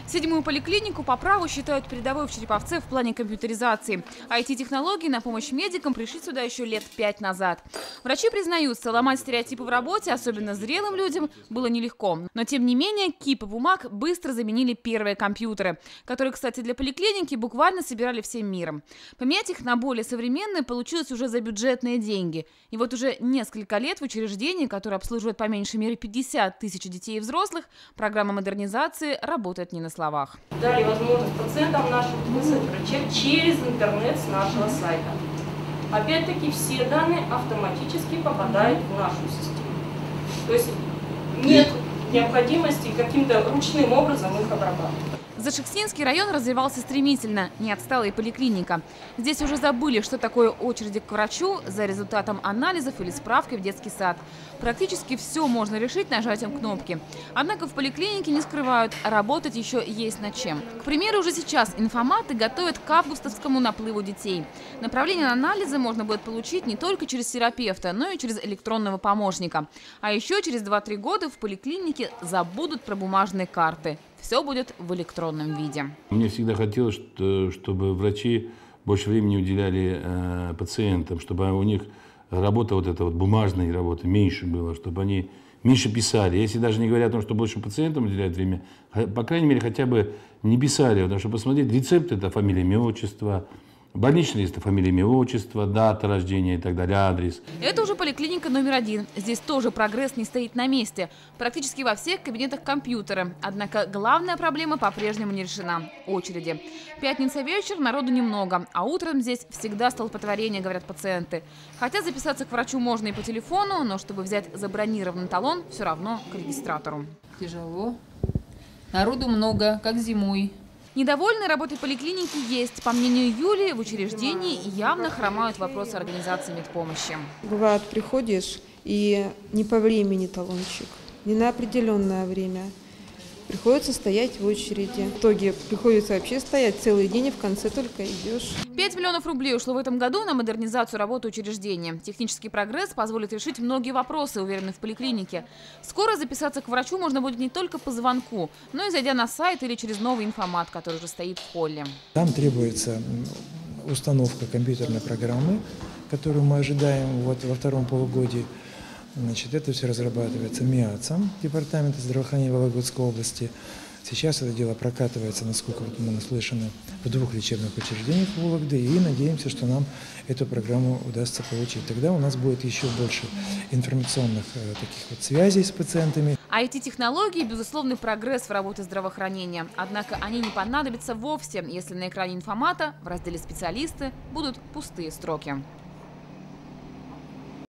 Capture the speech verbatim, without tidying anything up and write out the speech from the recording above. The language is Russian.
Седьмую поликлинику по праву считают передовой в Череповце в плане компьютеризации. ай ти-технологии на помощь медикам пришли сюда еще лет пять назад. Врачи признаются, ломать стереотипы в работе, особенно зрелым людям, было нелегко. Но тем не менее, кипы бумаг быстро заменили первые компьютеры, которые, кстати, для поликлиники буквально собирали всем миром. Поменять их на более современные получилось уже за бюджетные деньги. И вот уже несколько лет в учреждении, которое обслуживает по меньшей мере пятьдесят тысяч детей и взрослых, программа модернизации работает не на словах. Дали возможность пациентам нашим выслать врача через интернет с нашего сайта. Опять-таки все данные автоматически попадают в нашу систему. То есть нет необходимости каким-то ручным образом их обрабатывать. Зашекстинский район развивался стремительно, не отстала и поликлиника. Здесь уже забыли, что такое очереди к врачу за результатом анализов или справкой в детский сад. Практически все можно решить нажатием кнопки. Однако в поликлинике не скрывают, работать еще есть над чем. К примеру, уже сейчас информаты готовят к августовскому наплыву детей. Направление на анализы можно будет получить не только через терапевта, но и через электронного помощника. А еще через два-три года в поликлинике забудут про бумажные карты. Все будет в электронном виде. Мне всегда хотелось, чтобы врачи больше времени уделяли э, пациентам, чтобы у них работа, вот эта вот бумажная работа, меньше было, чтобы они меньше писали. Если даже не говорят о том, что больше пациентам уделяют время, по крайней мере, хотя бы не писали, потому что посмотреть, рецепт – это фамилия, имя, отчество. Больничный лист – фамилия, имя, отчество, дата рождения и так далее, адрес. Это уже поликлиника номер один. Здесь тоже прогресс не стоит на месте. Практически во всех кабинетах компьютеры. Однако главная проблема по-прежнему не решена – очереди. Пятница вечер, народу немного, а утром здесь всегда столпотворение, говорят пациенты. Хотя записаться к врачу можно и по телефону, но чтобы взять забронированный талон, все равно к регистратору. Тяжело. Народу много, как зимой. Недовольные работой поликлиники есть. По мнению Юлии, в учреждении явно хромают вопросы организации медпомощи. Бывает, приходишь и не по времени талончик, не на определенное время. Приходится стоять в очереди. В итоге приходится вообще стоять целый день и в конце только идешь. пять миллионов рублей ушло в этом году на модернизацию работы учреждения. Технический прогресс позволит решить многие вопросы, уверены в поликлинике. Скоро записаться к врачу можно будет не только по звонку, но и зайдя на сайт или через новый информат, который уже стоит в холле. Там требуется установка компьютерной программы, которую мы ожидаем вот во втором полугодии. Значит, это все разрабатывается МИАЦом, Департамента здравоохранения Вологодской области. Сейчас это дело прокатывается, насколько вот мы наслышаны, в двух лечебных учреждениях Вологды. И надеемся, что нам эту программу удастся получить. Тогда у нас будет еще больше информационных э, таких вот связей с пациентами. ай ти-технологии – безусловный прогресс в работе здравоохранения. Однако они не понадобятся вовсе, если на экране информата в разделе «Специалисты» будут пустые строки.